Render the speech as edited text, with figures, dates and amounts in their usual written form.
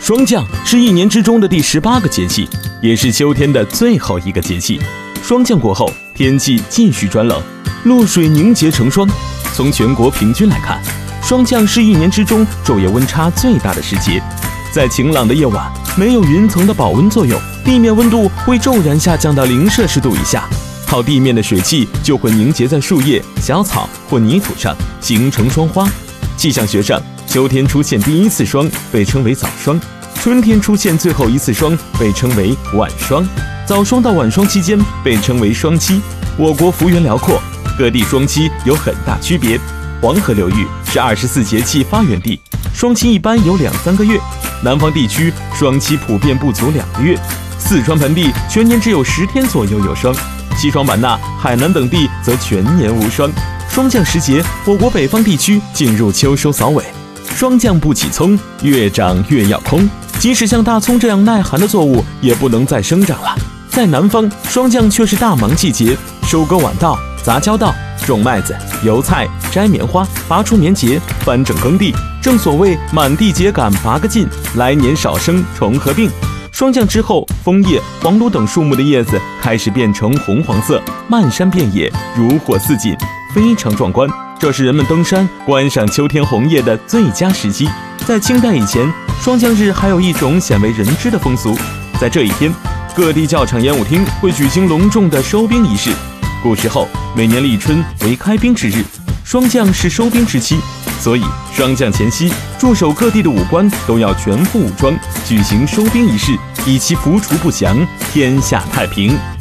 霜降是一年之中的第18个节气，也是秋天的最后一个节气。霜降过后，天气继续转冷，露水凝结成霜。从全国平均来看，霜降是一年之中昼夜温差最大的时节。在晴朗的夜晚，没有云层的保温作用，地面温度会骤然下降到0°C以下，靠地面的水汽就会凝结在树叶、小草或泥土上，形成霜花。气象学上，秋天出现第一次霜被称为早霜，春天出现最后一次霜被称为晚霜，早霜到晚霜期间被称为霜期。我国幅员辽阔，各地霜期有很大区别。黄河流域是24节气发源地，霜期一般有2-3个月。南方地区霜期普遍不足2个月，四川盆地全年只有10天左右有霜，西双版纳、海南等地则全年无霜。霜降时节，我国北方地区进入秋收扫尾，霜降不起葱，越长越要空。即使像大葱这样耐寒的作物，也不能再生长了。在南方，霜降却是大忙季节，收割晚到，杂交到，种麦子、油菜、摘棉花、拔出棉节，翻整耕地。正所谓满地秸秆拔个尽，来年少生虫和病。霜降之后，枫叶、黄栌等树木的叶子开始变成红黄色，漫山遍野，如火似锦，非常壮观。这是人们登山观赏秋天红叶的最佳时机。在清代以前，霜降日还有一种鲜为人知的风俗，在这一天，各地教场、演武厅会举行隆重的收兵仪式。古时候，每年立春为开兵之日，霜降是收兵之期，所以霜降前夕，驻守各地的武官都要全副武装，举行收兵仪式，以祈伏除不祥，天下太平。